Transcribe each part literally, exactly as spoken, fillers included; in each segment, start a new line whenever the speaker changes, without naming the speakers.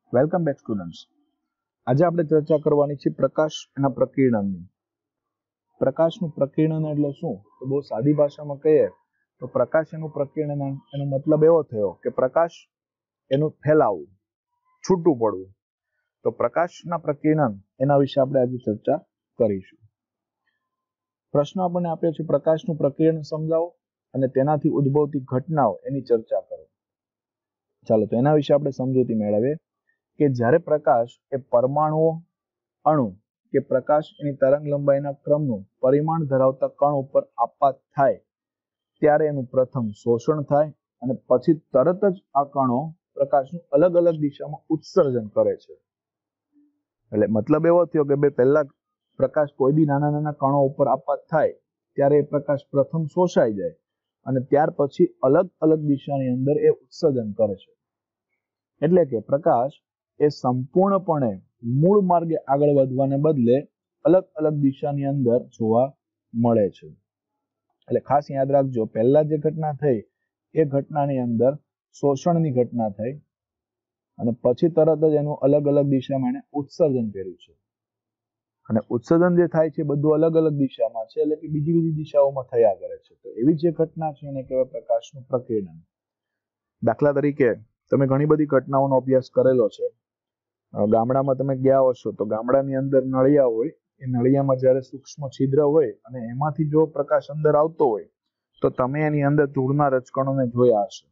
Welcome back students. આજે આપણે ચર્ચા કરવાની છે પ્રકાશ એના પ્રકીર્ણનની. પ્રકાશનું પ્રકીર્ણન એટલે શું? તો બહુ સાદી ભાષામાં કહીએ તો પ્રકાશ એનું પ્રકીર્ણન એનો મતલબ એવો થયો કે પ્રકાશ એનું ફેલાવવું, છૂટું પડવું. તો પ્રકાશના પ્રકીર્ણન એના વિશે આપણે આજે ચર્ચા કરીશું. પ્રશ્ન આપણને આપ્યો છે પ્રકાશનું પ્રકીર્ણન સમજાવો અને તેનાથી ઉદ્ભવતી ઘટનાઓ એની ચર્ચા કરો. ચાલો તો એના વિશે આપણે સમજૂતી મેળવીએ કે જ્યારે પ્રકાશ એ પરમાણુઓ, અણુ કે પ્રકાશ એની તરંગ લંબાઈના ક્રમનું પરિમાણ ધરાવતા કણ ઉપર આપાત થાય ત્યારે એનું પ્રથમ શોષણ થાય અને પછી તરત જ આ કણો પ્રકાશનું અલગ અલગ દિશામાં ઉત્સર્જન કરે છે. એટલે મતલબ એવો થયો કે બે પહેલા પ્રકાશ કોઈ બી નાના નાના કણો ઉપર આપાત થાય ત્યારે એ પ્રકાશ પ્રથમ શોષાઈ જાય અને ત્યાર પછી અલગ અલગ દિશાની અંદર એ ઉત્સર્જન કરે છે. એટલે કે પ્રકાશ એ સંપૂર્ણપણે મૂળ માર્ગે આગળ વધવાને બદલે અલગ અલગ દિશાની અંદર જોવા મળે છે. એટલે ખાસ યાદ રાખજો, પહેલા જે ઘટના થઈ એ ઘટનાની અંદર શોષણની ઘટના થઈ અને પછી તરત જ એનું અલગ અલગ દિશામાં એને ઉત્સર્જન કર્યું છે. અને ઉત્સર્જન જે થાય છે બધું અલગ અલગ દિશામાં છે, એટલે કે બીજી બીજી દિશાઓમાં થયા કરે છે. તો એવી જે ઘટના છે એને કહેવાય પ્રકાશનું પ્રકીર્ણન. દાખલા તરીકે તમે ઘણી બધી ઘટનાઓનો અભ્યાસ કરેલો છે. ગામડામાં તમે ગયા હશો તો ગામડાની અંદર નળિયા હોય, એ નળિયામાં જ્યારે સૂક્ષ્મ છિદ્ર હોય અને એમાંથી જો પ્રકાશ અંદર આવતો હોય તો તમે એની અંદર ધૂળના રજકણોને જોયા હશે.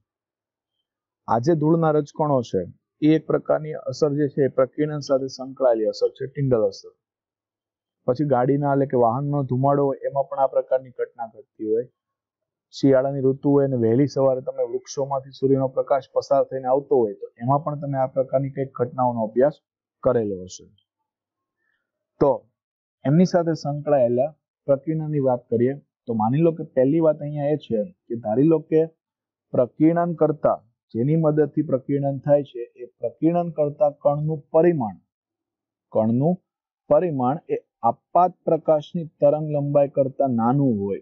આ જે ધૂળના રજકણો છે એ એક પ્રકારની અસર જે છે એ પ્રકીર્ણન સાથે સંકળાયેલી અસર છે, ટિંડલ અસર. પછી ગાડીના એટલે કે વાહનનો ધુમાડો હોય એમાં પણ આ પ્રકારની ઘટના ઘટતી હોય. શિયાળાની ઋતુ હોય અને વહેલી સવારે તમે વૃક્ષોમાંથી સૂર્યનો પ્રકાશ પસાર થઈને આવતો હોય તો એમાં પણ તમે આ પ્રકારની કંઈક ઘટનાઓનો અભ્યાસ કરેલો હશે. તો એમની સાથે સંકળાયેલા પ્રકીર્ણનની વાત કરીએ તો માની લો કે પહેલી વાત અહીંયા એ છે કે ધારી લો કે પ્રકીર્ણન કરતા જેની મદદથી પ્રકીર્ણન થાય છે એ પ્રકીર્ણન કરતા કણનું પરિમાણ કણનું પરિમાણ એ આપાત પ્રકાશની તરંગ લંબાઈ કરતા નાનું હોય.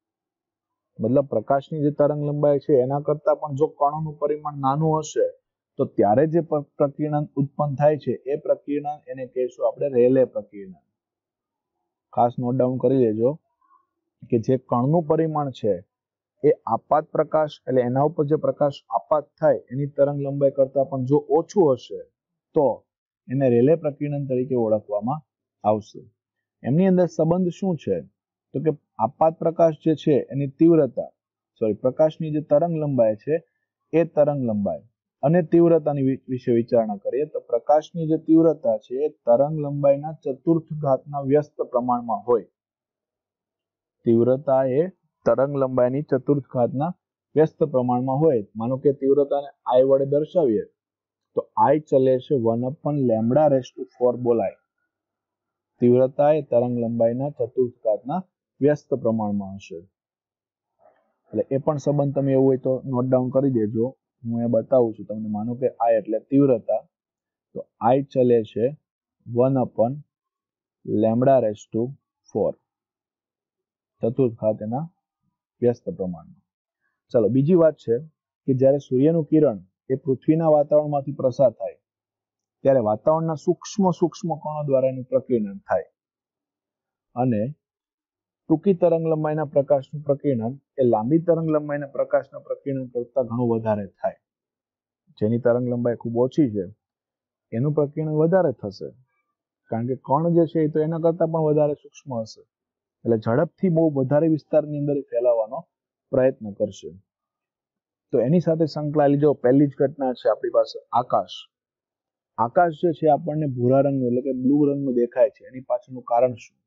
મતલબ પ્રકાશની જે તરંગ લંબાઈ છે એના કરતા પણ જો કણોનું પરિમાણ નાનું હશે તો ત્યારે જે પ્રકીર્ણન ઉત્પન્ન થાય છે એ પ્રકીર્ણન એને કહેશું આપણે રેલે પ્રકીર્ણન. ખાસ નોટ ડાઉન કરી લેજો કે જે કણનું પરિમાણ છે એ આપાત પ્રકાશ એટલે એના ઉપર જે પ્રકાશ આપાત થાય એની તરંગ લંબાઈ કરતા પણ જો ઓછું હશે તો એને રેલે પ્રકીર્ણન તરીકે ઓળખવામાં આવશે. એમની અંદર સંબંધ શું છે તો કે આપાત પ્રકાશ જે છે એની તીવ્રતા સોરી પ્રકાશની જે તરંગ લંબાઈ છે એ તરંગ લંબાઈ અને તીવ્રતાની વિશે વિચારણા કરીએ તો પ્રકાશની જે તીવ્રતા છે એ તરંગ લંબાઈના ચતુર્થ ઘાતના વ્યસ્ત પ્રમાણમાં હોય. તીવ્રતા એ તરંગ લંબાઈની ચતુર્થ ઘાતના વ્યસ્ત પ્રમાણમાં હોય. માનો કે તીવ્રતાને આઈ વડે દર્શાવીએ તો આઈ ચલે છે one upon lambda raise to four બોલાય. તીવ્રતા એ તરંગ લંબાઈના ચતુર્થ ઘાતના વ્યસ્ત પ્રમાણમાં હશે. એટલે એ પણ સંબંધ તમે એવું હોય તો નોટ ડાઉન કરી દેજો. હું એ બતાવું છું તમને. માનો કે આઈ એટલે તીવ્રતા, તો આઈ ચલે છે one upon lambda raise to four, ચતુર્થ ઘાત એના વ્યસ્ત પ્રમાણમાં. ચલો બીજી વાત છે કે જ્યારે સૂર્યનું કિરણ એ પૃથ્વીના વાતાવરણમાંથી પ્રસાર થાય ત્યારે વાતાવરણના સૂક્ષ્મ સૂક્ષ્મ કણો દ્વારા એનું પ્રકીર્ણન થાય અને ટૂંકી તરંગ લંબાઈના પ્રકાશનું પ્રકીર્ણન એ લાંબી તરંગ લંબાઈના પ્રકાશના પ્રકીર્ણન કરતા ઘણું વધારે થાય. જેની તરંગ લંબાઈ ખૂબ ઓછી છે એનું પ્રકીર્ણન વધારે થશે કારણ કે કણ જે છે એ તો એના કરતા પણ વધારે સૂક્ષ્મ હશે. એટલે ઝડપથી બહુ વધારે વિસ્તારની અંદર ફેલાવાનો પ્રયત્ન કરશે. તો એની સાથે સંકળાયેલી જો પહેલી જ ઘટના છે આપણી પાસે આકાશ. આકાશ જે છે આપણને ભૂરા રંગનું એટલે કે બ્લુ રંગનું દેખાય છે. એની પાછળનું કારણ શું?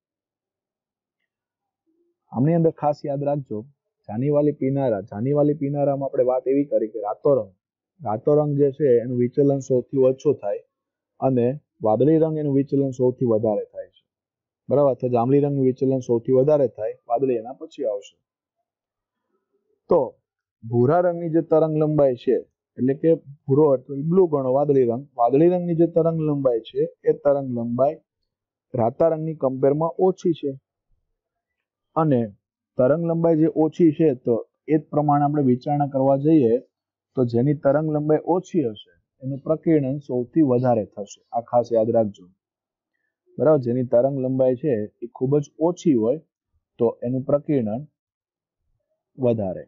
આમની અંદર ખાસ યાદ રાખજો, જાનીવાલી પિનારા જાનીવાલી પિનારામાં આપણે વાત એવી કરી કે રાતો રંગ રાતો રંગ જે છે એનું વિચલન સૌથી ઓછું થાય અને વાદળી રંગ એનું વિચલન સૌથી વધારે થાય છે. બરાબર? તો જાંબલી રંગનું વિચલન સૌથી વધારે થાય, વાદળી એના પછી આવશે. તો ભૂરા રંગની જે તરંગ લંબાઈ છે એટલે કે ભૂરો એટલે બ્લુ ગણો વાદળી રંગ, વાદળી રંગની જે તરંગ લંબાઈ છે એ તરંગ લંબાઈ રાતા રંગની કમ્પેરમાં ઓછી છે. અને તરંગ લંબાઈ જે ઓછી છે તો એ જ પ્રમાણે આપણે વિચારણા કરવા જઈએ તો જેની તરંગ લંબાઈ ઓછી હશે એનું પ્રકીર્ણન સૌથી વધારે થશે. આ ખાસ યાદ રાખજો, બરાબર. જેની તરંગ લંબાઈ છે એ ખૂબ જ ઓછી હોય તો એનું પ્રકીર્ણન વધારે,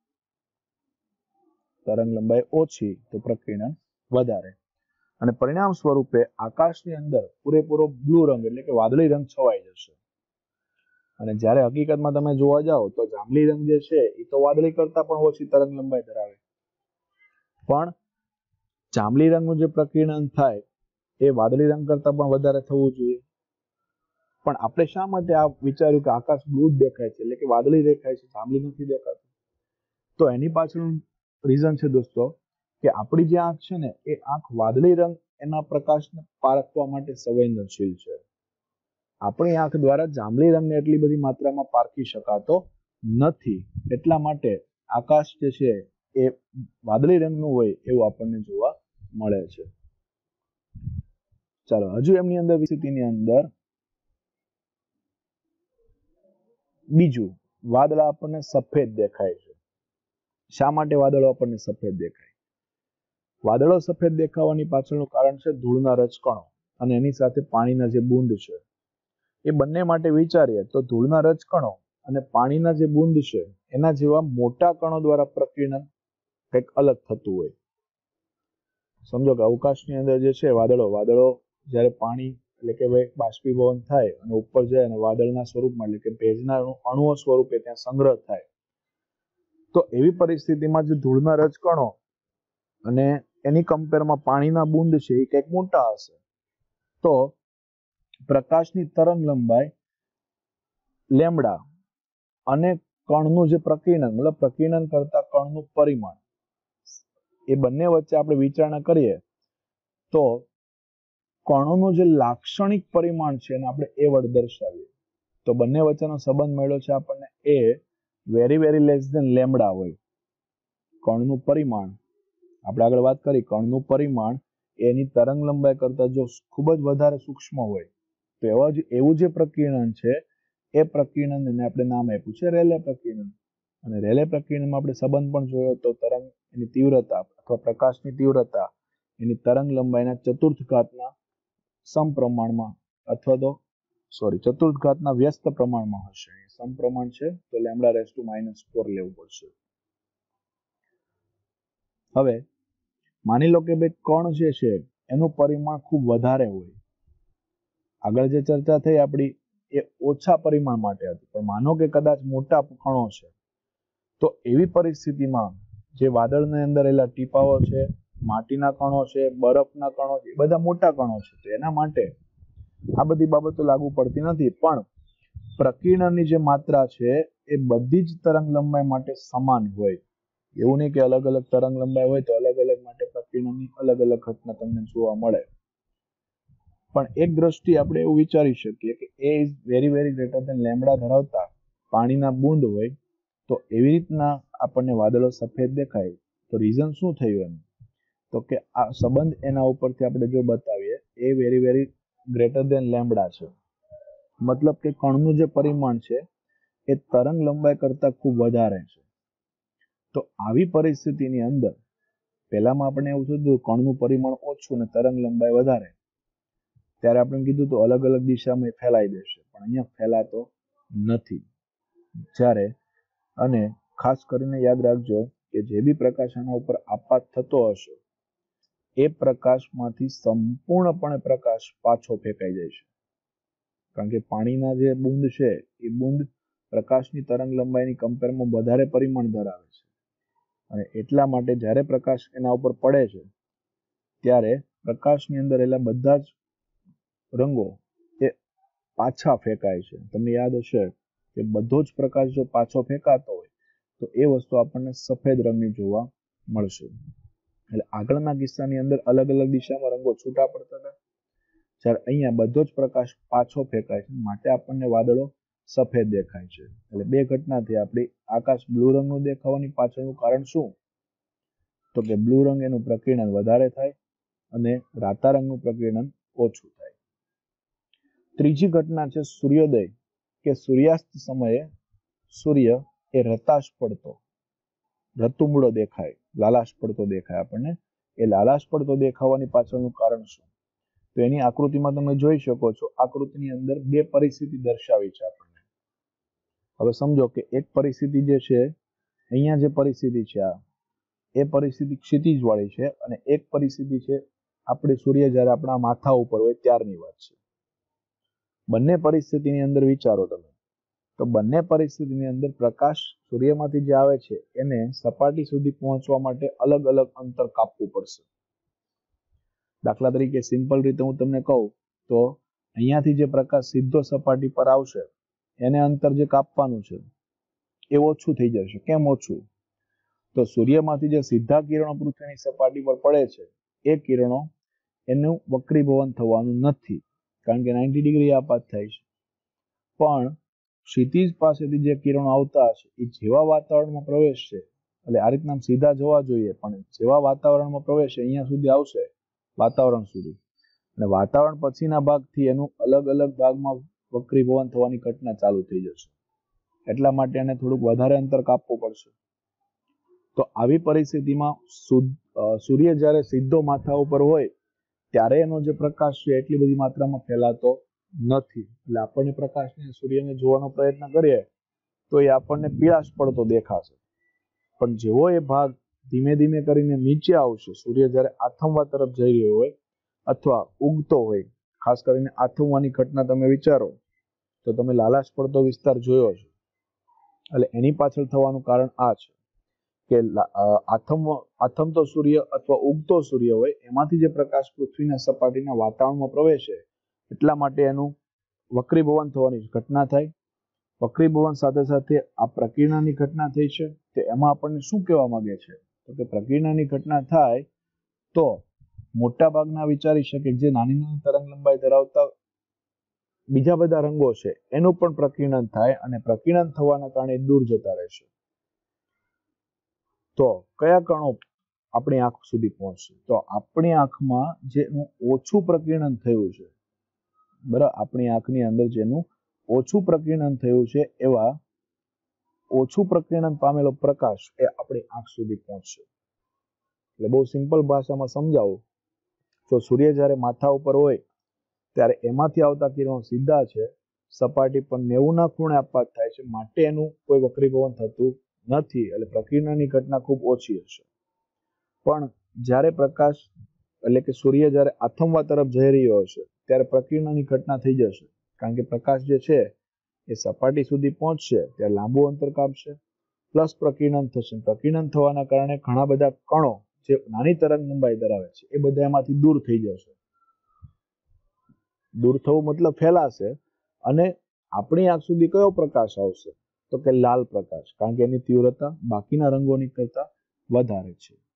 તરંગ લંબાઈ ઓછી તો પ્રકીર્ણન વધારે. અને પરિણામ સ્વરૂપે આકાશની અંદર પૂરેપૂરો બ્લુ રંગ એટલે કે વાદળી રંગ છવાઈ જશે. અને જ્યારે હકીકતમાં તમે જોવા જાઓ તો જાંબલી રંગ જે છે એ તો વાદળી કરતા પણ ઓછી તરંગ લંબાઈ ધરાવે, પણ જાંબલી રંગનું જે પ્રકીર્ણન થાય એ વાદળી રંગ કરતા પણ વધારે થવું જોઈએ. પણ આપણે શા માટે આ વિચાર્યું કે આકાશ બ્લુ જ દેખાય છે, એટલે કે વાદળી દેખાય છે, જાંબલી નથી દેખાતું? તો એની પાછળનું રીઝન છે દોસ્તો કે આપણી જે આંખ છે ને એ આંખ વાદળી રંગ એના પ્રકાશને પારખવા માટે સંવેદનશીલ છે. આપણી આંખ દ્વારા જાંબલી રંગને એટલી બધી માત્રામાં પારખી શકાતો નથી. એટલા માટે આકાશ જે છે એ વાદળી રંગનું હોય એવું આપણને જોવા મળે છે. ચાલો હજુ એમની અંદર વિસ્તૃતિની અંદર બીજું, વાદળા આપણને સફેદ દેખાય છે. શા માટે વાદળો આપણને સફેદ દેખાય? વાદળો સફેદ દેખાવાની પાછળનું કારણ છે ધૂળના રજકણો અને એની સાથે પાણીના જે બુંદ છે. એ બંને માટે વિચારીએ તો ધૂળના રજકણો અને પાણીના જે બુંદ છે એના જેવા મોટા કણો દ્વારા પ્રકીર્ણન કંઈક અલગ થતું હોય. સમજો કે અવકાશની અંદર જે છે વાદળો વાદળો જ્યારે પાણી એટલે કે બાષ્પીભવન થાય અને ઉપર જાય અને વાદળના સ્વરૂપમાં એટલે કે ભેજના અણુઓ સ્વરૂપે ત્યાં સંગ્રહ થાય, તો એવી પરિસ્થિતિમાં જે ધૂળના રજકણો અને એની કમ્પેરમાં પાણીના બુંદ છે એ કંઈક મોટા હશે, તો પ્રકાશની તરંગ લંબાઈ લેમ્બડા અને કણનું જે પ્રકીર્ણન મતલબ પ્રકીર્ણન કરતા કણનું પરિમાણ એ બંને વચ્ચે આપણે વિચારણા કરીએ તો કણોનું જે લાક્ષણિક પરિમાણ છે એને આપણે એ વડે દર્શાવીએ તો બંને વચ્ચેનો સંબંધ મળ્યો છે આપણને a very very less than lambda હોય. કણનું પરિમાણ આપણે આગળ વાત કરી, કણનું પરિમાણ એની તરંગ લંબાઈ કરતા જો ખૂબ જ વધારે સૂક્ષ્મ હોય તો એવા જ એવું જે પ્રકીર્ણન છે એ પ્રકીર્ણનને આપણે નામ આપ્યું છે રેલે પ્રકીર્ણન. અને રેલે પ્રકીર્ણનમાં આપણે સંબંધ પણ જોયો તો તરંગ એની તીવ્રતા અથવા પ્રકાશની તીવ્રતા એની તરંગ લંબાઈના ચતુર્થ ઘાતના સમપ્રમાણમાં અથવા તો સોરી ચતુર્થ ઘાતના વ્યસ્ત પ્રમાણમાં હશે. સમપ્રમાણ છે તો lambda raise to minus four લેવું પડશે. હવે માની લો કે ભાઈ કણ જે છે એનું પરિમાણ ખૂબ વધારે હોય. આગળ જે ચર્ચા થઈ આપણી એ ઓછા પરિમાણ માટે હતી, પણ માનો કે કદાચ મોટા કણો છે તો એવી પરિસ્થિતિમાં જે વાદળની અંદર રહેલા ટીપાઓ છે, માટીના કણો છે, બરફના કણો છે, એ બધા મોટા કણો છે. તો એના માટે આ બધી બાબતો લાગુ પડતી નથી, પણ પ્રકીર્ણનની જે માત્રા છે એ બધી જ તરંગ લંબાઈ માટે સમાન હોય. એવું નહીં કે અલગ અલગ તરંગ લંબાઈ હોય તો અલગ અલગ માટે પ્રકીર્ણનની અલગ અલગ ઘટના તમને જોવા મળે. પણ એક દ્રષ્ટિએ આપણે એવું વિચારી શકીએ કે a is very very greater than lambda ધરાવતા પાણીના બુંદ હોય તો એવી રીતના આપણને વાદળો સફેદ દેખાય. તો રીઝન શું થયું એમ? તો કે આ સંબંધ એના ઉપરથી આપણે જો બતાવીએ a very very greater than lambda છે. મતલબ કે કણનું જે પરિમાણ છે એ તરંગ લંબાઈ કરતા ખૂબ વધારે છે. તો આવી પરિસ્થિતિની અંદર પહેલામાં આપણે એવું થયું કણનું પરિમાણ ઓછું અને તરંગ લંબાઈ વધારે, ત્યારે આપણે કીધું તો અલગ અલગ દિશામાં ફેલાઈ દેશે, પણ અહીંયા ફેલાતો નથી. જ્યારે અને ખાસ કરીને યાદ રાખજો કે જે બી પ્રકાશ આના ઉપર આપાત થતો હશે એ પ્રકાશમાંથી સંપૂર્ણપણે પ્રકાશ પાછો ફેંકાઈ જાય છે. કારણ કે પાણીના જે બુંદ છે એ બુંદ પ્રકાશની તરંગ લંબાઈની કમ્પેરમાં વધારે પરિમાણ ધરાવે છે અને એટલા માટે જ્યારે પ્રકાશ એના ઉપર પડે છે ત્યારે પ્રકાશની અંદર રહેલા બધા જ રંગો એ પાછા ફેંકાય છે. તમને યાદ હશે કે બધો જ પ્રકાશ જો પાછો ફેંકાતો હોય તો એ વસ્તુ આપણને સફેદ રંગની જોવા મળશે. એટલે આગળના કિસ્સાની અંદર અલગ અલગ દિશામાં રંગો છૂટા પડતા હતા, જ્યારે અહીંયા બધો જ પ્રકાશ પાછો ફેંકાય છે માટે આપણને વાદળો સફેદ દેખાય છે. એટલે બે ઘટનાથી આપણી આકાશ બ્લુ રંગનું દેખાવાની પાછળનું કારણ શું? તો કે બ્લુ રંગ એનું પ્રકીર્ણન વધારે થાય અને રાતા રંગનું પ્રકીર્ણન ઓછું થાય. ત્રીજી ઘટના છે સૂર્યોદય કે સૂર્યાસ્ત સમયે સૂર્ય એ રતાશ પડતો રતુમડો દેખાય, લાલાશ પડતો દેખાય આપણને એ લાલાશ પડતો દેખાવાની પાછળનું કારણ શું? તો એની આકૃતિમાં તમે જોઈ શકો છો, આકૃતિની અંદર બે પરિસ્થિતિ દર્શાવી છે આપણને. હવે સમજો કે એક પરિસ્થિતિ જે છે, અહીંયા જે પરિસ્થિતિ છે આ એ પરિસ્થિતિ ક્ષિતિજ વાળી છે, અને એક પરિસ્થિતિ છે આપણે સૂર્ય જ્યારે આપણા માથા ઉપર હોય ત્યારની વાત છે. બંને પરિસ્થિતિની અંદર વિચારો તમે, તો બંને પરિસ્થિતિની અંદર પ્રકાશ સૂર્યમાંથી જે આવે છે એને સપાટી સુધી પહોંચવા માટે અલગ અલગ અંતર કાપવું પડશે. દાખલા તરીકે સિમ્પલ રીતે હું તમને કહું તો અહીંયાથી જે પ્રકાશ સીધો સપાટી પર આવશે એને અંતર જે કાપવાનું છે એ ઓછું થઈ જશે. કેમ ઓછું? તો સૂર્યમાંથી જે સીધા કિરણો પૃથ્વીની સપાટી પર પડે છે એ કિરણો એનું વક્રીભવન થવાનું નથી, કારણ કે નાઇન્ટી ડિગ્રી આપાત થાય છે. પણ ક્ષિતિજ પાસેથી જે કિરણો આવતા હશે એ જેવા વાતાવરણમાં પ્રવેશશે, એટલે આ રીતના સીધા જવા જોઈએ, પણ જેવા વાતાવરણમાં પ્રવેશે અહીંયા સુધી આવશે વાતાવરણ સુધી, અને વાતાવરણ પછીના ભાગથી એનું અલગ અલગ ભાગમાં વક્રીભવન થવાની ઘટના ચાલુ થઈ જશે. એટલા માટે એને થોડુંક વધારે અંતર કાપવું પડશે. તો આવી પરિસ્થિતિમાં સૂર્ય જ્યારે સીધો માથા ઉપર હોય ત્યારે એનો જે પ્રકાશ છે એટલી બધી માત્રામાં ફેલાતો નથી. એટલે આપણને પ્રકાશને સૂર્યને જોવાનો પ્રયત્ન કરીએ તો એ આપણને પીળાશ પડતો દેખાશે. પણ જેવો એ ભાગ ધીમે ધીમે કરીને નીચે આવશે, સૂર્ય જ્યારે આથમવા તરફ જઈ રહ્યો હોય અથવા ઉગતો હોય, ખાસ કરીને આથમવાની ઘટના તમે વિચારો તો તમે લાલાશ પડતો વિસ્તાર જોયો છે. એટલે એની પાછળ થવાનું કારણ આ છે કે આથમ આથમતો સૂર્ય અથવા ઉગતો સૂર્ય હોય એમાંથી જે પ્રકાશ પૃથ્વીના સપાટીના વાતાવરણમાં પ્રવેશે એટલા માટે એનું વક્રીભવન થવાની ઘટના થાય. વક્રીભવન સાથે સાથે આ પ્રકીર્ણનની ઘટના થઈ છે. તો એમાં આપણને શું કહેવા માંગે છે? તો કે પ્રકીર્ણનની ઘટના થાય તો મોટા ભાગના વિચારી શકે જે નાની નાની તરંગ લંબાઈ ધરાવતા બીજા બધા રંગો છે એનું પણ પ્રકીર્ણન થાય, અને પ્રકીર્ણન થવાના કારણે દૂર જતા રહેશે. તો કયા કણો આપણી આંખ સુધી પહોંચશે? તો આપણી આંખમાં જેનું ઓછું પ્રકીર્ણન થયું છે, બરાબર, આપણી આંખની અંદર જેનું ઓછું પ્રકીર્ણન થયું છે એવા ઓછું પ્રકીર્ણન પામેલો પ્રકાશ એ આપણી આંખ સુધી પહોંચશે. એટલે બહુ સિમ્પલ ભાષામાં સમજાવું તો સૂર્ય જ્યારે માથા ઉપર હોય ત્યારે એમાંથી આવતા કિરણો સીધા છે સપાટી પર નેવું ના ખૂણે આપાત થાય છે, માટે એનું કોઈ વક્રીભવન થતું નથી. એટલે પ્રકીર્ણનની ઘટના ખૂબ ઓછી હશે. પણ જ્યારે પ્રકાશ એટલે કે સૂર્ય જ્યારે આથમવા તરફ જઈ રહ્યો હશે ત્યારે પ્રકીર્ણનની ઘટના થઈ જશે, કારણ કે પ્રકાશ જે છે એ સપાટી સુધી પહોંચશે ત્યારે લાંબુ અંતર કાપશે, પ્લસ પ્રકીર્ણન થશે. પ્રકીર્ણન થવાના કારણે ઘણા બધા કણો જે નાની તરંગ લંબાઈ ધરાવે છે એ બધા એમાંથી દૂર થઈ જશે. દૂર થવું મતલબ ફેલાશે, અને આપણી આંખ સુધી કયો પ્રકાશ આવશે? તો કે લાલ પ્રકાશ, કારણ કે એની તીવ્રતા બાકીના રંગોની કરતા વધારે છે.